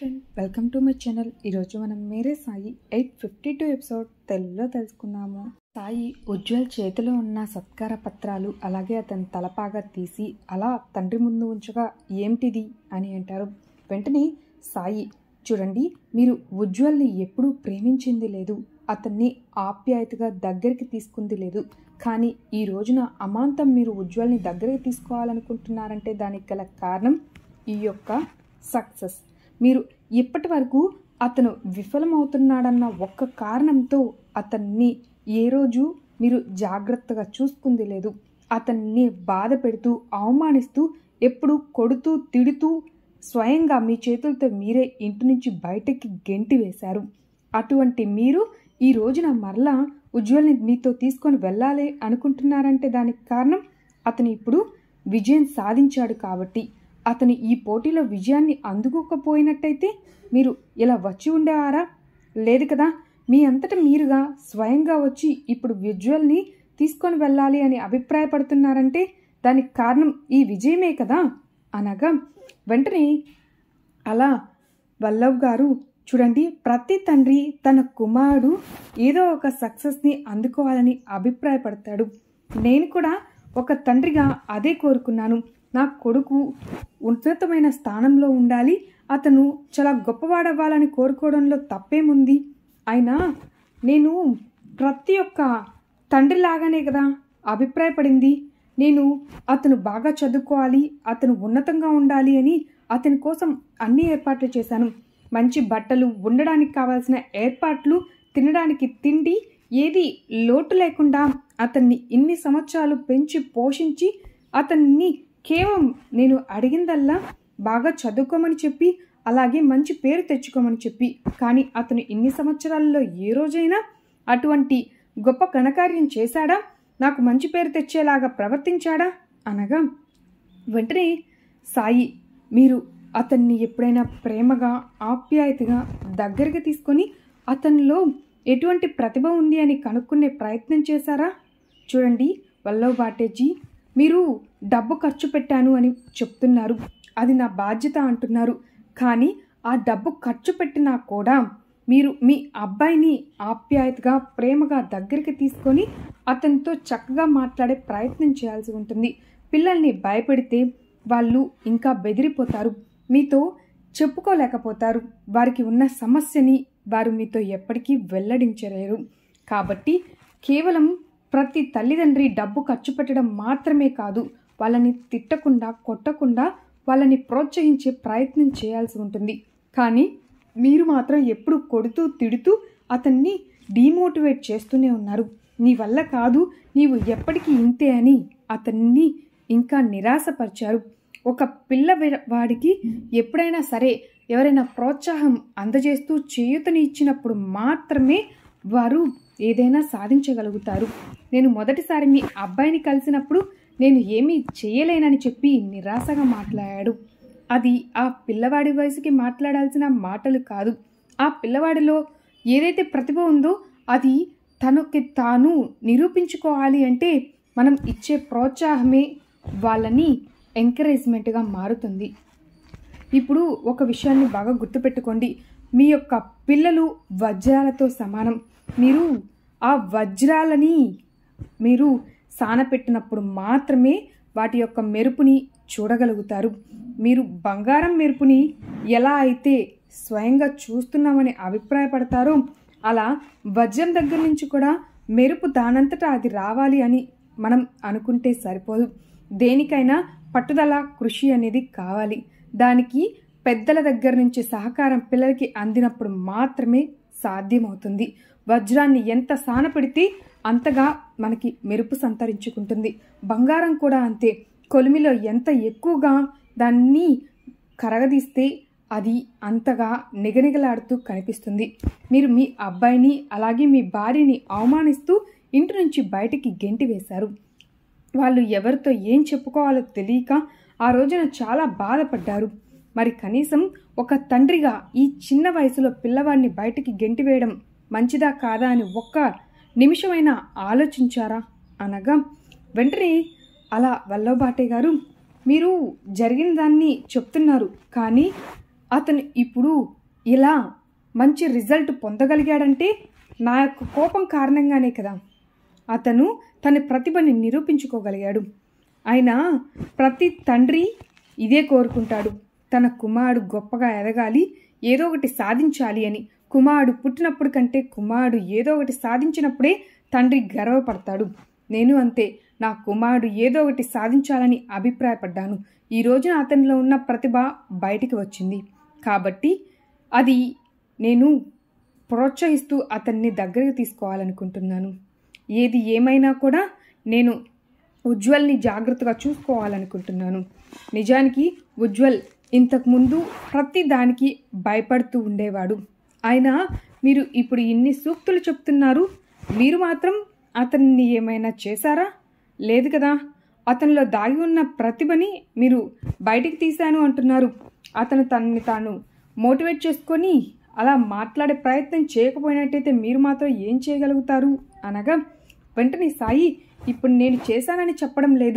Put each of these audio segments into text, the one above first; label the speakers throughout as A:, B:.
A: Friend, welcome to my channel. ఈరోజు మనం మేరే Sai 852 episode తెలుగులో తెలుసుకుందాము. సాయి ఉజ్వల్ చేతిలో ఉన్న సత్కార పత్రాలు అలాగే అతని తలపాగా తీసి అలా తండ్రి ముందు ఉంచగా ఏమిటిది అని అంటారు. వెంటనే సాయి, చూడండి, మీరు ఉజ్వల్ని ఎప్పుడూ ప్రేమించింది లేదు, అతన్ని ఆప్యాయతగా దగ్గరికి తీసుకుంది లేదు. కానీ ఈ రోజున అమాంతం మీరు ఉజ్వల్ని దగ్గరికి తీసుకోవాలనుకుంటున్నారంటే దానికి గల కారణం ఈ యొక్క సక్సెస్. మీరు ఇప్పటి వరకు అతను విఫలమవుతున్నాడన్న ఒక్క కారణంతో అతన్ని ఏ రోజు మీరు జాగ్రత్తగా చూసుకుంది లేదు. అతన్ని బాధ పెడుతూ అవమానిస్తూ ఎప్పుడు కొడుతూ తిడుతూ స్వయంగా మీ చేతులతో మీరే ఇంటి నుంచి బయటకి గెంటి వేశారు. అటువంటి మీరు ఈ రోజున మరలా ఉజ్వల్ని మీతో తీసుకొని వెళ్ళాలి అనుకుంటున్నారంటే దానికి కారణం అతను ఇప్పుడు విజయం సాధించాడు కాబట్టి. అతను ఈ పోటీలో విజయాన్ని అందుకోకపోయినట్టయితే మీరు ఇలా వచ్చి ఉండేవారా? లేదు కదా. మీ అంతటా మీరుగా స్వయంగా వచ్చి ఇప్పుడు ఉజ్వల్ని తీసుకొని వెళ్ళాలి అని అభిప్రాయపడుతున్నారంటే దానికి కారణం ఈ విజయమే కదా అనగా వెంటనే అలా వల్లవ్ గారు, చూడండి, ప్రతి తండ్రి తన కుమారుడు ఏదో ఒక సక్సెస్ని అందుకోవాలని అభిప్రాయపడతాడు. నేను కూడా ఒక తండ్రిగా అదే కోరుకున్నాను. నా కొడుకు ఉన్నతమైన స్థానంలో ఉండాలి, అతను చాలా గొప్పవాడవ్వాలని కోరుకోవడంలో తప్పేముంది? అయినా నేను ప్రతి ఒక్క తండ్రిలాగానే కదా అభిప్రాయపడింది. నేను అతను బాగా చదువుకోవాలి, అతను ఉన్నతంగా ఉండాలి అని అతని కోసం అన్ని ఏర్పాట్లు చేశాను. మంచి బట్టలు, ఉండడానికి కావాల్సిన ఏర్పాట్లు, తినడానికి తిండి, ఏది లోటు లేకుండా అతన్ని ఇన్ని సంవత్సరాలు పెంచి పోషించి అతన్ని కేవలం నేను అడిగిందల్లా బాగా చదువుకోమని చెప్పి అలాగే మంచి పేరు తెచ్చుకోమని చెప్పి, కానీ అతను ఇన్ని సంవత్సరాల్లో ఏ రోజైనా అటువంటి గొప్ప ఘనకార్యం చేశాడా? నాకు మంచి పేరు తెచ్చేలాగా ప్రవర్తించాడా అనగా వెంటనే సాయి, మీరు అతన్ని ఎప్పుడైనా ప్రేమగా ఆప్యాయతగా దగ్గరికి తీసుకొని అతనిలో ఎటువంటి ప్రతిభ ఉంది అని కనుక్కునే ప్రయత్నం చేశారా? చూడండి వల్లవ్ బాటేజీ, మీరు డబ్బు ఖర్చు పెట్టాను అని చెప్తున్నారు, అది నా బాధ్యత అంటున్నారు. కానీ ఆ డబ్బు ఖర్చు పెట్టినా కూడా మీరు మీ అబ్బాయిని ఆప్యాయతగా ప్రేమగా దగ్గరికి తీసుకొని అతనితో చక్కగా మాట్లాడే ప్రయత్నం చేయాల్సి ఉంటుంది. పిల్లల్ని భయపెడితే వాళ్ళు ఇంకా బెదిరిపోతారు, మీతో చెప్పుకోలేకపోతారు. వారికి ఉన్న సమస్యని వారు మీతో ఎప్పటికీ వెల్లడించలేరు. కాబట్టి కేవలం ప్రతి తల్లిదండ్రి డబ్బు ఖర్చు పెట్టడం మాత్రమే కాదు, వాళ్ళని తిట్టకుండా కొట్టకుండా వాళ్ళని ప్రోత్సహించే ప్రయత్నం చేయాల్సి ఉంటుంది. కానీ మీరు మాత్రం ఎప్పుడు కొడుతూ తిడుతూ అతన్ని డీమోటివేట్ చేస్తూనే ఉన్నారు. నీ వల్ల కాదు, నీవు ఎప్పటికీ ఇంతే అని అతన్ని ఇంకా నిరాశపరిచారు. ఒక పిల్లవాడికి ఎప్పుడైనా సరే ఎవరైనా ప్రోత్సాహం అందజేస్తూ చేయూతని ఇచ్చినప్పుడు మాత్రమే వారు ఏదైనా సాధించగలుగుతారు. నేను మొదటిసారి మీ అబ్బాయిని కలిసినప్పుడు నేను ఏమీ చేయలేనని చెప్పి నిరాశగా మాట్లాడాడు. అది ఆ పిల్లవాడి వయసుకి మాట్లాడాల్సిన మాటలు కాదు. ఆ పిల్లవాడిలో ఏదైతే ప్రతిభ ఉందో అది తనకి తాను నిరూపించుకోవాలి అంటే మనం ఇచ్చే ప్రోత్సాహమే వాళ్ళని ఎంకరేజ్మెంట్గా మారుతుంది. ఇప్పుడు ఒక విషయాన్ని బాగా గుర్తుపెట్టుకోండి, మీ యొక్క పిల్లలు వజ్రాలతో సమానం. మీరు ఆ వజ్రాలని మీరు సానపెట్టినప్పుడు మాత్రమే వాటి యొక్క మెరుపుని చూడగలుగుతారు. మీరు బంగారం మెరుపుని ఎలా అయితే స్వయంగా చూస్తున్నామని అభిప్రాయపడతారో అలా వజ్రం దగ్గర నుంచి కూడా మెరుపు దానంతటా అది రావాలి అని మనం అనుకుంటే సరిపోదు. దేనికైనా పట్టుదల, కృషి అనేది కావాలి. దానికి పెద్దల దగ్గర నుంచి సహకారం పిల్లలకి అందినప్పుడు మాత్రమే సాధ్యమవుతుంది. వజ్రాన్ని ఎంత సానపెడితే అంతగా మనకి మెరుపు సంతరించుకుంటుంది. బంగారం కూడా అంతే, కొలిమిలో ఎంత ఎక్కువగా దాన్ని కరగదీస్తే అది అంతగా నిగనిగలాడుతూ కనిపిస్తుంది. మీరు మీ అబ్బాయిని అలాగే మీ భార్యని అవమానిస్తూ ఇంటి నుంచి బయటికి గెంటి వేశారు. వాళ్ళు ఎవరితో ఏం చెప్పుకోవాలో తెలియక ఆ రోజున చాలా బాధపడ్డారు. మరి కనీసం ఒక తండ్రిగా ఈ చిన్న వయసులో పిల్లవాడిని బయటికి గెంటివేయడం మంచిదా కాదా అని ఒక్క నిమిషమైనా ఆలోచించారా అనగా వెంటనే అలా వల్లవ్ బాటే గారు, మీరు జరిగిన దాన్ని చెప్తున్నారు, కానీ అతను ఇప్పుడు ఇలా మంచి రిజల్ట్ పొందగలిగాడంటే నా యొక్క కోపం కారణంగానే కదా. అతను తన ప్రతిభని నిరూపించుకోగలిగాడు. అయినా ప్రతి తండ్రి ఇదే కోరుకుంటాడు, తన కుమారుడు గొప్పగా ఎదగాలి, ఏదో ఒకటి సాధించాలి అని. కుమారుడు పుట్టినప్పుడు కంటే కుమారుడు ఏదో ఒకటి సాధించినప్పుడే తండ్రి గర్వపడతాడు. నేను అంతే, నా కుమారుడు ఏదో ఒకటి సాధించాలని అభిప్రాయపడ్డాను. ఈ రోజున అతనిలో ఉన్న ప్రతిభ బయటికి వచ్చింది కాబట్టి అది నేను ప్రోత్సహిస్తూ అతన్ని దగ్గరికి తీసుకోవాలనుకుంటున్నాను. ఏది ఏమైనా కూడా నేను ఉజ్వల్ని జాగ్రత్తగా చూసుకోవాలనుకుంటున్నాను. నిజానికి ఉజ్వల్ ఇంతకుముందు ప్రతి దానికి భయపడుతూ ఉండేవాడు. అయినా మీరు ఇప్పుడు ఇన్ని సూక్తులు చెప్తున్నారు, మీరు మాత్రం అతన్ని ఏమైనా చేశారా? లేదు కదా. అతనిలో దాగి ఉన్న ప్రతిభని మీరు బయటికి తీశాను అంటున్నారు. అతను తనని తాను మోటివేట్ చేసుకొని అలా మాట్లాడే ప్రయత్నం చేయకపోయినట్టయితే మీరు మాత్రం ఏం చేయగలుగుతారు అనగా, వెంటనే సాయి, ఇప్పుడు నేను చేశానని చెప్పడం లేదు,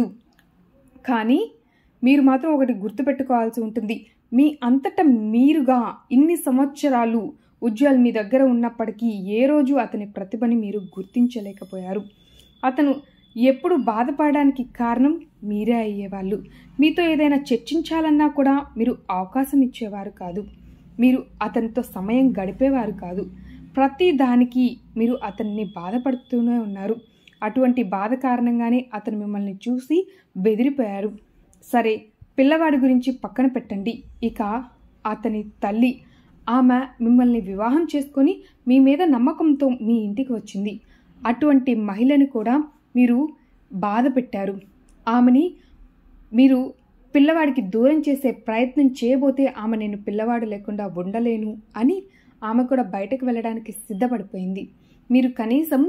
A: కానీ మీరు మాత్రం ఒకటి గుర్తుపెట్టుకోవాల్సి ఉంటుంది. మీ అంతటా మీరుగా ఇన్ని సంవత్సరాలు ఉజ్వల్ మీ దగ్గర ఉన్నప్పటికీ ఏ రోజు అతని ప్రతిభని మీరు గుర్తించలేకపోయారు. అతను ఎప్పుడు బాధపడడానికి కారణం మీరే అయ్యేవాళ్ళు. మీతో ఏదైనా చర్చించాలన్నా కూడా మీరు అవకాశం ఇచ్చేవారు కాదు. మీరు అతనితో సమయం గడిపేవారు కాదు. ప్రతి దానికి మీరు అతన్ని బాధపడుతూనే ఉన్నారు. అటువంటి బాధ కారణంగానే అతను మిమ్మల్ని చూసి బెదిరిపోయారు. సరే, పిల్లవాడి గురించి పక్కన పెట్టండి. ఇక అతని తల్లి, ఆమె మిమ్మల్ని వివాహం చేసుకొని మీ మీద నమ్మకంతో మీ ఇంటికి వచ్చింది. అటువంటి మహిళని కూడా మీరు బాధ పెట్టారు. ఆమెని మీరు పిల్లవాడికి దూరం చేసే ప్రయత్నం చేయబోతే ఆమె నేను పిల్లవాడు లేకుండా ఉండలేను అని ఆమె కూడా బయటకు వెళ్ళడానికి సిద్ధపడిపోయింది. మీరు కనీసం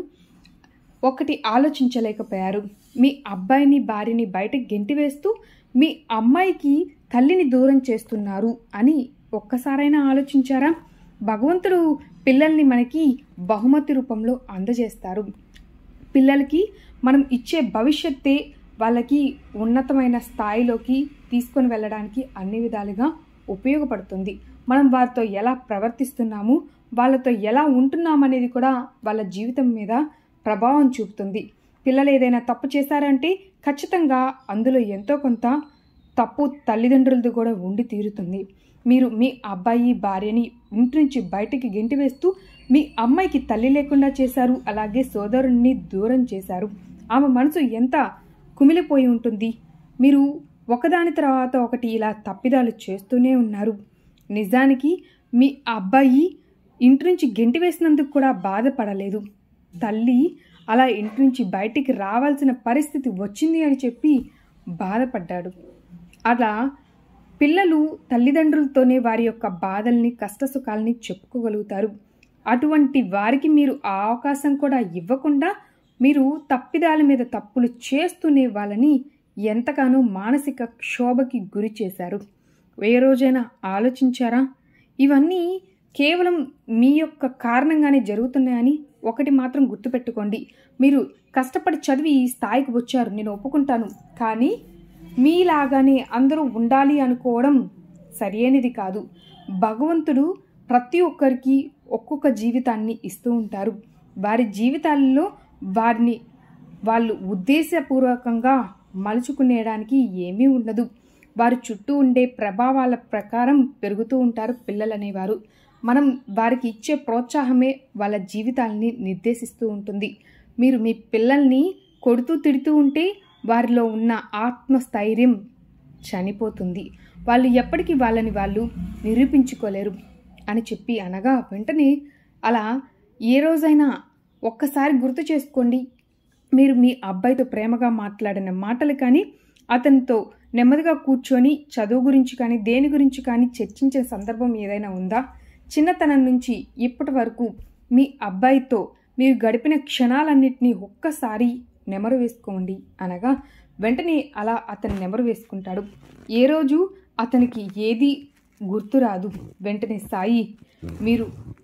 A: ఒకటి ఆలోచించలేకపోయారు. మీ అబ్బాయిని భార్యని బయటకు గెంటివేస్తూ మీ అమ్మాయికి తల్లిని దూరం చేస్తున్నారు అని ఒక్కసారైనా ఆలోచించారా? భగవంతుడు పిల్లల్ని మనకి బహుమతి రూపంలో అందజేస్తారు. పిల్లలకి మనం ఇచ్చే భవిష్యత్తే వాళ్ళకి ఉన్నతమైన స్థాయిలోకి తీసుకొని వెళ్ళడానికి అన్ని విధాలుగా ఉపయోగపడుతుంది. మనం వారితో ఎలా ప్రవర్తిస్తున్నాము, వాళ్ళతో ఎలా ఉంటున్నామనేది కూడా వాళ్ళ జీవితం మీద ప్రభావం చూపుతుంది. పిల్లలు ఏదైనా తప్పు చేశారంటే ఖచ్చితంగా అందులో ఎంతో కొంత తప్పు తల్లిదండ్రులది కూడా ఉండి తీరుతుంది. మీరు మీ అబ్బాయి భార్యని ఇంటి నుంచి బయటికి గెంటివేస్తూ మీ అమ్మాయికి తల్లి లేకుండా చేశారు, అలాగే సోదరుణ్ణి దూరం చేశారు. ఆమె మనసు ఎంత కుమిలిపోయి ఉంటుంది. మీరు ఒకదాని తర్వాత ఒకటి ఇలా తప్పిదాలు చేస్తూనే ఉన్నారు. నిజానికి మీ అబ్బాయి ఇంటి నుంచి గెంటివేసినందుకు కూడా బాధపడలేదు. తల్లి అలా ఇంటి నుంచి బయటికి రావాల్సిన పరిస్థితి వచ్చింది అని చెప్పి బాధపడ్డాడు. అలా పిల్లలు తల్లిదండ్రులతోనే వారి యొక్క బాధల్ని కష్టసుఖాలని చెప్పుకోగలుగుతారు. అటువంటి వారికి మీరు ఆ అవకాశం కూడా ఇవ్వకుండా మీరు తప్పిదాల మీద తప్పులు చేస్తూనే వాళ్ళని ఎంతగానో మానసిక క్షోభకి గురి చేశారు. ఏ రోజైనా ఆలోచించారా? ఇవన్నీ కేవలం మీ యొక్క కారణంగానే జరుగుతున్నాయని ఒకటి మాత్రం గుర్తుపెట్టుకోండి. మీరు కష్టపడి చదివి ఈ స్థాయికి వచ్చారు, నేను ఒప్పుకుంటాను. కానీ మీలాగానే అందరూ ఉండాలి అనుకోవడం సరైనది కాదు. భగవంతుడు ప్రతి ఒక్కరికి ఒక్కొక్క జీవితాన్ని ఇస్తూ ఉంటారు. వారి జీవితాల్లో వారిని వాళ్ళు ఉద్దేశపూర్వకంగా మలుచుకునేయడానికి ఏమీ ఉండదు. వారి చుట్టూ ఉండే ప్రభావాల ప్రకారం పెరుగుతూ ఉంటారు పిల్లలనేవారు. మనం వారికి ఇచ్చే ప్రోత్సాహమే వాళ్ళ జీవితాలని నిర్దేశిస్తూ ఉంటుంది. మీరు మీ పిల్లల్ని కొడుతూ తిడుతూ ఉంటే వారిలో ఉన్న ఆత్మస్థైర్యం చనిపోతుంది. వాళ్ళు ఎప్పటికీ వాళ్ళని వాళ్ళు నిరూపించుకోలేరు అని చెప్పి అనగా, వెంటనే అలా ఏ రోజైనా ఒక్కసారి గుర్తు చేసుకోండి. మీరు మీ అబ్బాయితో ప్రేమగా మాట్లాడిన మాటలు కానీ, అతనితో నెమ్మదిగా కూర్చొని చదువు గురించి కానీ దేని గురించి కానీ చర్చించిన సందర్భం ఏదైనా ఉందా? చిన్నతనం నుంచి ఇప్పటి వరకు మీ అబ్బాయితో మీరు గడిపిన క్షణాలన్నింటినీ ఒక్కసారి నెమరు వేసుకోండి అనగా, వెంటనే అలా అతను నెమరు వేసుకుంటాడు. ఏ రోజు అతనికి ఏది గుర్తురాదు. వెంటనే సాయి, మీరు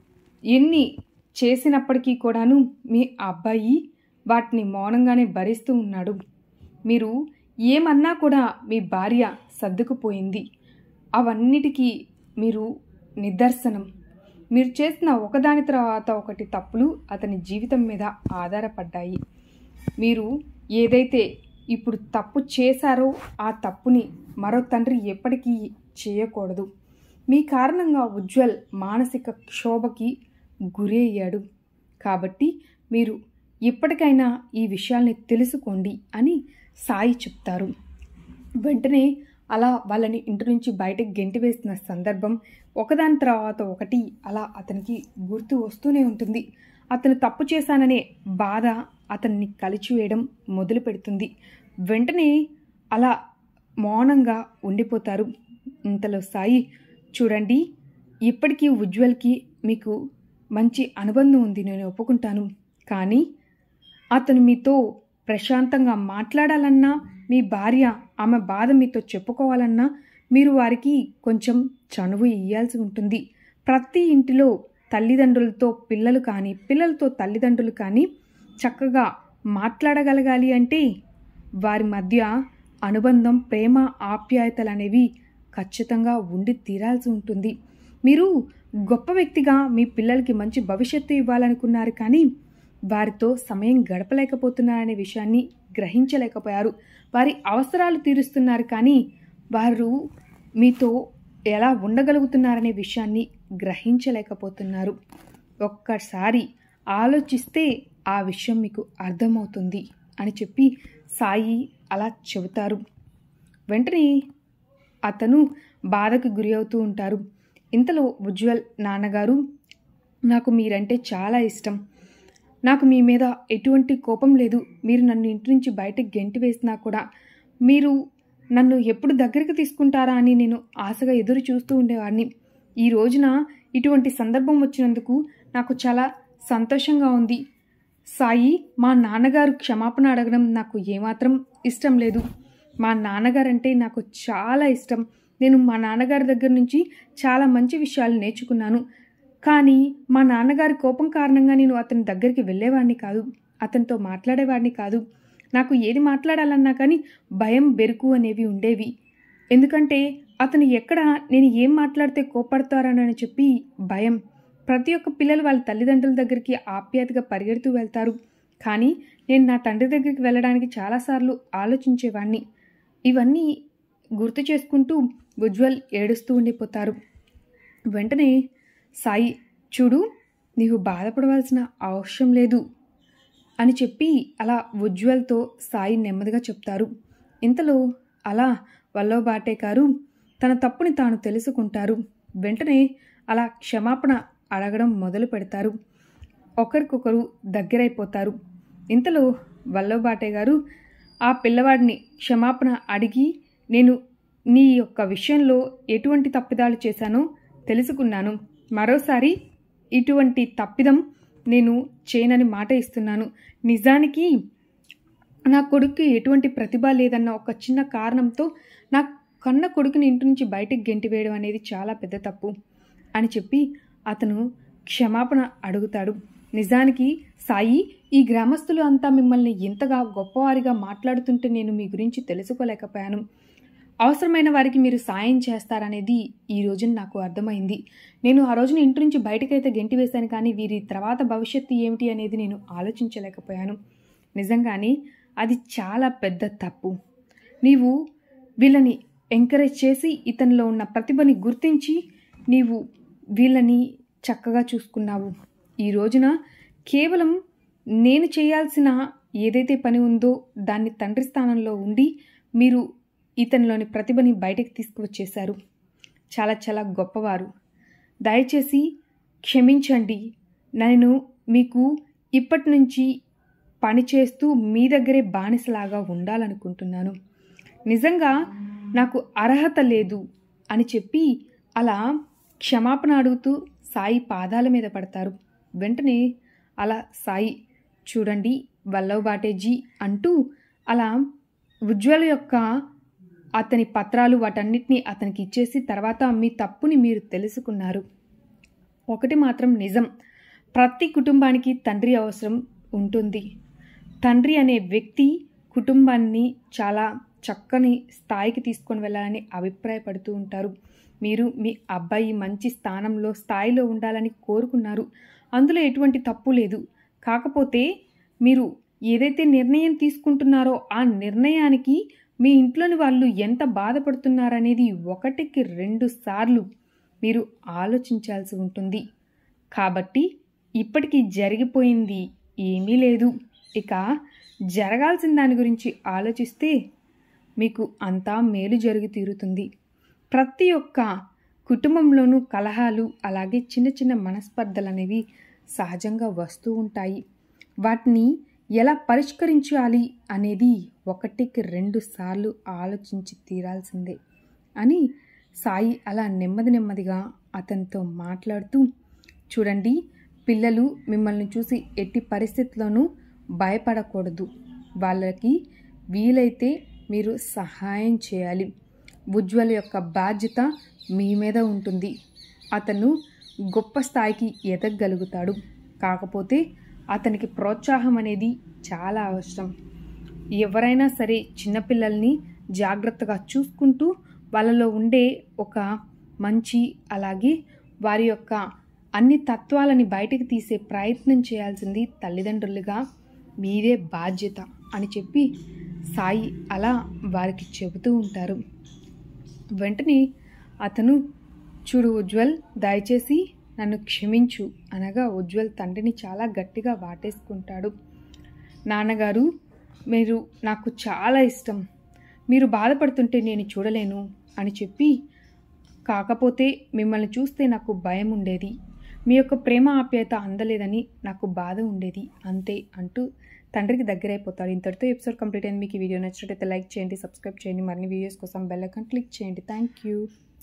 A: ఎన్ని చేసినప్పటికీ కూడాను మీ అబ్బాయి వాటిని మౌనంగానే భరిస్తూ ఉన్నాడు. మీరు ఏమన్నా కూడా మీ భార్య సర్దుకుపోయింది. అవన్నిటికీ మీరు నిదర్శనం. మీరు చేసిన ఒకదాని తర్వాత ఒకటి తప్పులు అతని జీవితం మీద ఆధారపడ్డాయి. మీరు ఏదైతే ఇప్పుడు తప్పు చేశారో ఆ తప్పుని మరో తండ్రి ఎప్పటికీ చేయకూడదు. మీ కారణంగా ఉజ్వల్ మానసిక క్షోభకి గురి అయ్యాడు. కాబట్టి మీరు ఇప్పటికైనా ఈ విషయాల్ని తెలుసుకోండి అని సాయి చెప్తారు. వెంటనే అలా వాళ్ళని ఇంటి నుంచి బయటకు గెంటివేసిన సందర్భం ఒకదాని తర్వాత ఒకటి అలా అతనికి గుర్తు వస్తూనే ఉంటుంది. అతను తప్పు చేశాననే బాధ అతన్ని కలిచివేయడం మొదలు పెడుతుంది. వెంటనే అలా మౌనంగా ఉండిపోతారు. ఇంతలో సాయి, చూడండి, ఇప్పటికీ ఉజ్వల్కి మీకు మంచి అనుబంధం ఉంది, నేను ఒప్పుకుంటాను. కానీ అతను మీతో ప్రశాంతంగా మాట్లాడాలన్నా, మీ భార్య ఆమె బాధ మీతో చెప్పుకోవాలన్నా మీరు వారికి కొంచెం చనువు ఇయ్యాల్సి ఉంటుంది. ప్రతి ఇంటిలో తల్లిదండ్రులతో పిల్లలు కానీ, పిల్లలతో తల్లిదండ్రులు కానీ చక్కగా మాట్లాడగలగాలి అంటే వారి మధ్య అనుబంధం, ప్రేమ, ఆప్యాయతలు అనేవి ఖచ్చితంగా ఉండి తీరాల్సి ఉంటుంది. మీరు గొప్ప వ్యక్తిగా మీ పిల్లలకి మంచి భవిష్యత్తు ఇవ్వాలనుకున్నారు, కానీ వారితో సమయం గడపలేకపోతున్నారనే విషయాన్ని గ్రహించలేకపోయారు. వారి అవసరాలు తీరుస్తున్నారు, కానీ వారు మీతో ఎలా ఉండగలుగుతున్నారనే విషయాన్ని గ్రహించలేకపోతున్నారు. ఒక్కసారి ఆలోచిస్తే ఆ విషయం మీకు అర్థమవుతుంది అని చెప్పి సాయి అలా చెబుతారు. వెంటనే అతను బాధకు గురి అవుతూ ఉంటారు. ఇంతలో ఉజ్వల్, నాన్నగారు, నాకు మీరంటే చాలా ఇష్టం. నాకు మీ మీద ఎటువంటి కోపం లేదు. మీరు నన్ను ఇంటి నుంచి బయటకు గెంటి వేసినా కూడా మీరు నన్ను ఎప్పుడు దగ్గరికి తీసుకుంటారా అని నేను ఆశగా ఎదురు చూస్తూ ఉండేవాడిని. ఈ రోజున ఇటువంటి సందర్భం వచ్చినందుకు నాకు చాలా సంతోషంగా ఉంది. సాయి, మా నాన్నగారు క్షమాపణ అడగడం నాకు ఏమాత్రం ఇష్టం లేదు. మా నాన్నగారంటే నాకు చాలా ఇష్టం. నేను మా నాన్నగారి దగ్గర నుంచి చాలా మంచి విషయాలు నేర్చుకున్నాను. కానీ మా నాన్నగారి కోపం కారణంగా నేను అతని దగ్గరికి వెళ్ళేవాడిని కాదు, అతనితో మాట్లాడేవాడిని కాదు. నాకు ఏది మాట్లాడాలన్నా కానీ భయం, బెరుకు అనేవి ఉండేవి. ఎందుకంటే అతను ఎక్కడ నేను ఏం మాట్లాడితే కోపడతారనని చెప్పి భయం. ప్రతి ఒక్క పిల్లలు వాళ్ళ తల్లిదండ్రుల దగ్గరికి ఆప్యాయతగా పరిగెడుతూ వెళ్తారు. కానీ నేను నా తండ్రి దగ్గరికి వెళ్ళడానికి చాలాసార్లు ఆలోచించేవాడిని. ఇవన్నీ గుర్తు చేసుకుంటూ ఉజ్వల్ ఏడుస్తూ ఉండిపోతారు. వెంటనే సాయి, చూడు, నీవు బాధపడవలసిన అవసరం లేదు అని చెప్పి అలా ఉజ్వల్తో సాయి నెమ్మదిగా చెప్తారు. ఇంతలో అలా వల్లభాటే గారు తన తప్పుని తాను తెలుసుకుంటారు. వెంటనే అలా క్షమాపణ అడగడం మొదలు పెడతారు. ఒకరికొకరు దగ్గరైపోతారు. ఇంతలో వల్లభాటే గారు ఆ పిల్లవాడిని క్షమాపణ అడిగి, నేను నీ యొక్క విషయంలో ఎటువంటి తప్పిదాలు చేశానో తెలుసుకున్నాను. మరోసారి ఇటువంటి తప్పిదం నేను చేయనని మాట ఇస్తున్నాను. నిజానికి నా కొడుక్కి ఎటువంటి ప్రతిభ లేదన్న ఒక చిన్న కారణంతో నా కన్న కొడుకుని ఇంటి నుంచి బయటకు గెంటివేయడం అనేది చాలా పెద్ద తప్పు అని చెప్పి అతను క్షమాపణ అడుగుతాడు. నిజానికి సాయి, ఈ గ్రామస్తులు అంతా మిమ్మల్ని ఎంతగా గొప్పవారిగా మాట్లాడుతుంటే నేను మీ గురించి తెలుసుకోలేకపోయాను. అవసరమైన వారికి మీరు సాయం చేస్తారనేది ఈ రోజున నాకు అర్థమైంది. నేను ఆ రోజున ఇంటి నుంచి బయటకైతే గెంటి వేశాను, కానీ వీరి తర్వాత భవిష్యత్తు ఏమిటి అనేది నేను ఆలోచించలేకపోయాను. నిజంగానే అది చాలా పెద్ద తప్పు. నీవు వీళ్ళని ఎంకరేజ్ చేసి ఇతనిలో ఉన్న ప్రతిభని గుర్తించి నీవు వీళ్ళని చక్కగా చూసుకున్నావు. ఈ రోజున కేవలం నేను చేయాల్సిన ఏదైతే పని ఉందో దాన్ని తండ్రి స్థానంలో ఉండి మీరు ఇతనిలోని ప్రతిభని బయటకు తీసుకువచ్చేశారు. చాలా చాలా గొప్పవారు. దయచేసి క్షమించండి. నేను మీకు ఇప్పటి నుంచి పని చేస్తూ మీ దగ్గరే బానిసలాగా ఉండాలనుకుంటున్నాను. నిజంగా నాకు అర్హత లేదు అని చెప్పి అలా క్షమాపణ అడుగుతూ సాయి పాదాల మీద పడతారు. వెంటనే అలా సాయి, చూడండి వల్లభాటేజీ అంటూ అలా ఉజ్వల్ యొక్క అతని పత్రాలు వాటన్నిటినీ అతనికి ఇచ్చేసి, తర్వాత మీ తప్పుని మీరు తెలుసుకున్నారు. ఒకటి మాత్రం నిజం, ప్రతి కుటుంబానికి తండ్రి అవసరం ఉంటుంది. తండ్రి అనే వ్యక్తి కుటుంబాన్ని చాలా చక్కని స్థాయికి తీసుకొని వెళ్ళాలని అభిప్రాయపడుతూ ఉంటారు. మీరు మీ అబ్బాయి మంచి స్థాయిలో ఉండాలని కోరుకున్నారు. అందులో ఎటువంటి తప్పు లేదు. కాకపోతే మీరు ఏదైతే నిర్ణయం తీసుకుంటున్నారో ఆ నిర్ణయానికి మీ ఇంట్లోని వాళ్ళు ఎంత బాధపడుతున్నారనేది 1కి 2 సార్లు మీరు ఆలోచించాల్సి ఉంటుంది. కాబట్టి ఇప్పటికీ జరిగిపోయింది ఏమీ లేదు. ఇక జరగాల్సిన దాని గురించి ఆలోచిస్తే మీకు అంతా మేలు జరిగి తీరుతుంది. ప్రతి ఒక్క కుటుంబంలోనూ కలహాలు అలాగే చిన్న చిన్న మనస్పర్ధలు అనేవి సహజంగా వస్తూ ఉంటాయి. వాటిని ఎలా పరిష్కరించాలి అనేది 1కి 2 సార్లు ఆలోచించి తీరాల్సిందే అని సాయి అలా నెమ్మదిగా అతనితో మాట్లాడుతూ, చూడండి, పిల్లలు మిమ్మల్ని చూసి ఎట్టి పరిస్థితుల్లోనూ భయపడకూడదు. వాళ్ళకి వీలైతే మీరు సహాయం చేయాలి. ఉజ్వల్ యొక్క బాధ్యత మీ మీద ఉంటుంది. అతను గొప్ప స్థాయికి ఎదగగలుగుతాడు. కాకపోతే అతనికి ప్రోత్సాహం అనేది చాలా అవసరం. ఎవరైనా సరే చిన్నపిల్లల్ని జాగ్రత్తగా చూసుకుంటూ వాళ్ళలో ఉండే ఒక మంచి అలాగే వారి యొక్క అన్ని తత్వాలని బయటకు తీసే ప్రయత్నం చేయాల్సింది తల్లిదండ్రులుగా మీదే బాధ్యత అని చెప్పి సాయి అలా వారికి చెబుతూ ఉంటారు. వెంటనే అతను, చూడు ఉజ్వల్, దయచేసి నన్ను క్షమించు అనగా ఉజ్వల్ తండ్రిని చాలా గట్టిగా వాటేసుకుంటాడు. నాన్నగారు, మీరు నాకు చాలా ఇష్టం. మీరు బాధపడుతుంటే నేను చూడలేను అని చెప్పి, కాకపోతే మిమ్మల్ని చూస్తే నాకు భయం ఉండేది. మీ యొక్క ప్రేమ ఆప్యాయత అందలేదని నాకు బాధ ఉండేది అంతే అంటూ తండ్రికి దగ్గరైపోతాడు. ఇంతటితో ఎపిసోడ్ కంప్లీట్ అయింది. మీకు ఈ వీడియో నచ్చినట్లయితే లైక్ చేయండి, సబ్స్క్రైబ్ చేయండి. మరిన్ని వీడియోస్ కోసం బెల్ ఐకాన్ క్లిక్ చేయండి. Thank you.